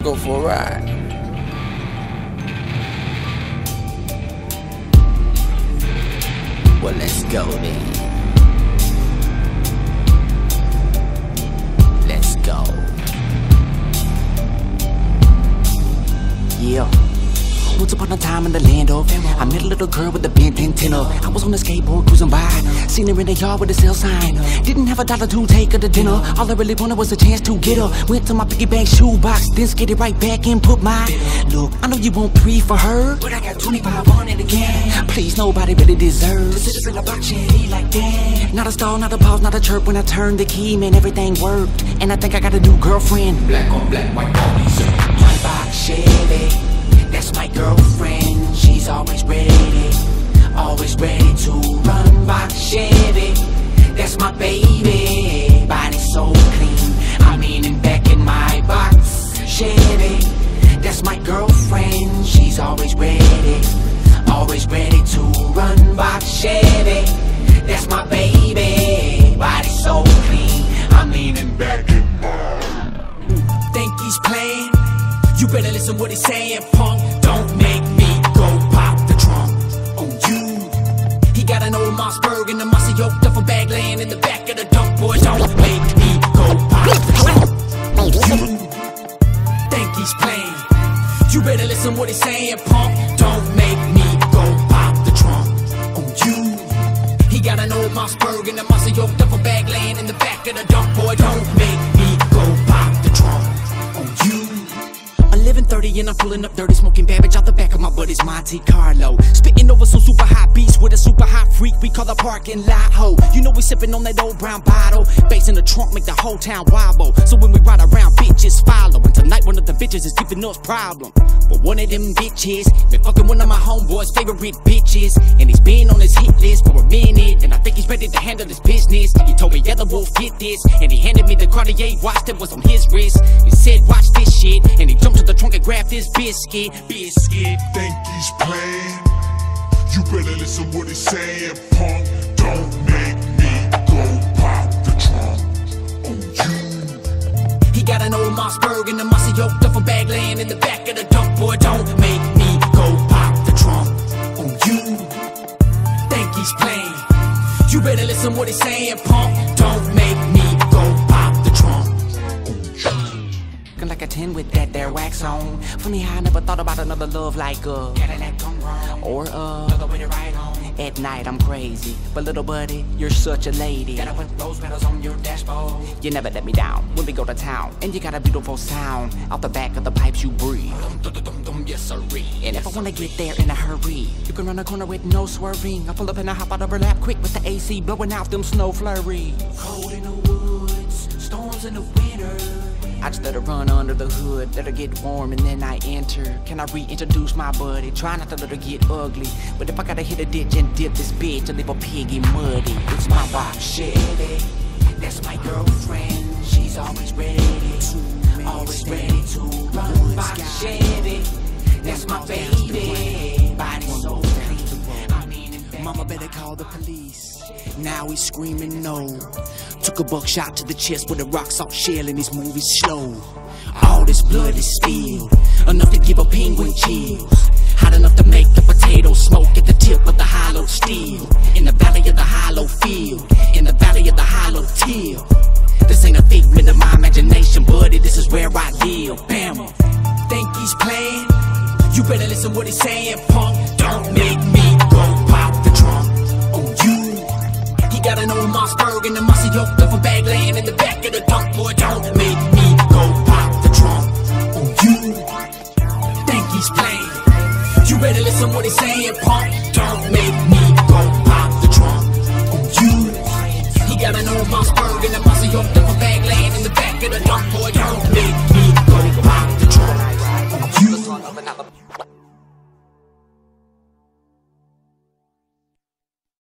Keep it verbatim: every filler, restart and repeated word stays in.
Go for a ride. Well, let's go then. Let's go. Yeah. Once upon a time in the land of, I met a little girl with a bent antenna. I was on a skateboard cruising by, seen her in the yard with a sale sign. Didn't have a dollar to take her to dinner. All I really wanted was a chance to get her. Went to my piggy bank shoebox, then skated right back and put my. Look, I know you want three for her, but I got twenty-five on it again. Please, nobody really deserves to sit up in a box Chevy like that. Not a stall, not a pause, not a chirp. When I turned the key, man, everything worked. And I think I got a new girlfriend. Black on black, white on these. My box Chevy. That's my girlfriend, she's always ready, always ready to run box Chevy. That's my baby, body so clean, I'm leaning back in my box Chevy. That's my girlfriend, she's always ready, always ready to run box Chevy. That's my baby, body so clean, I'm leaning back in my. Think he's playing? You better listen what he's saying, punk. Don't make me go pop the trunk on you. He got an old Mossberg and a Mossy Oak duffel bag laying in the back of the dump. Boy, don't make me go pop the trunk on you. Think he's playing? You better listen what he's saying, punk. Don't make me go pop the trunk on you. He got an old Mossberg and a Mossy Oak duffel bag laying in the back of the dump. Boy, don't make me go pop the trunk on you. eleven thirty and I'm pulling up dirty, smoking Babbage out the back of my buddy's Monte Carlo. Spitting over some super hot beats with a super hot freak we call the parking lot ho. You know we sipping on that old brown bottle. Bass in the trunk make the whole town wobble. So when we ride around, bitches follow. And tonight one of the bitches is giving us problem. But one of them bitches been fucking one of my homeboys' favorite bitches. And he's been on his hit list for a minute, and I think he's ready to handle his business. He told me, yeah, the wolf get this. And he handed me the Cartier watch that was on his wrist. He said, watch this shit. And he jumped to the trunk and grabbed this biscuit, biscuit. Think he's playing? You better listen what he's saying, punk. Don't make me go pop the trunk on you. He got an old Mossberg and a Mossy Oak duffel bag laying in the back of the dump. Boy, don't make me go pop the trunk on you. Think he's playing? You better listen what he's saying, punk. Don't make me go pop the trunk on you. Like a ten with that there wax on. Funny how I never thought about another love like uh Cadillac come wrong, or uh another way to ride home. At night I'm crazy, but little buddy, you're such a lady. Gotta put rose petals on your dashboard. You never let me down when we go to town, and you got a beautiful sound out the back of the pipes you breathe. Yes sirree. And if I wanna get there in a hurry, you can run a corner with no swerving. I pull up and I hop out of her lap quick with the A C blowing out them snow flurries. Cold in the woods, storms in the winter. I just let her run under the hood, let her get warm, and then I enter. Can I reintroduce my buddy? Try not to let her get ugly, but if I gotta hit a ditch and dip this bitch and leave a piggy muddy, it's my box Chevy. That's my girlfriend, she's always ready, always ready to run box Chevy. That's my baby, body so clean, I mean it. Mama better call the police. Now he's screaming no. Took a buckshot to the chest with a rock salt shell, and he's moving slow. All this blood is spilled, enough to give a penguin chills. Hot enough to make the potato smoke at the tip of the hollow steel. In the valley of the hollow field, in the valley of the hollow till. This ain't a figment of my imagination, buddy, this is where I live. Bama. Think he's playing? You better listen what he's saying, punk. Don't make me go pop the trunk on you. He got an old Mossberg and a Mossy Oak duffel bag laying in the back of the dump. Boy, don't make me go pop the trunk on you. Think he's playing? You better listen what he's saying, punk. Don't make me